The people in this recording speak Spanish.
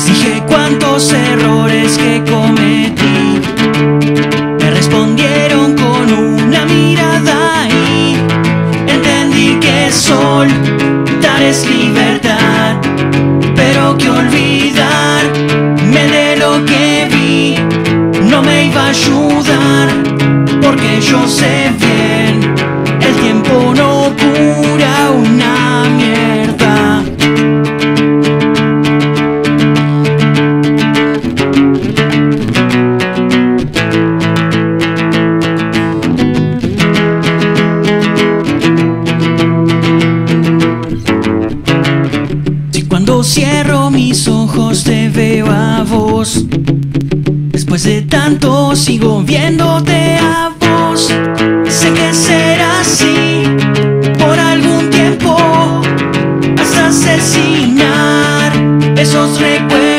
dije cuántos errores que cometí. Me respondieron con una mirada y entendí que soltar es libertad, pero que olvidarme de lo que vi no me iba a ayudar, porque yo sé bien, el tiempo no cura una mierda. Si cuando cierro mis ojos te veo a vos, después de tanto sigo viéndote a vos. Sé que será así por algún tiempo, hasta asesinar esos recuerdos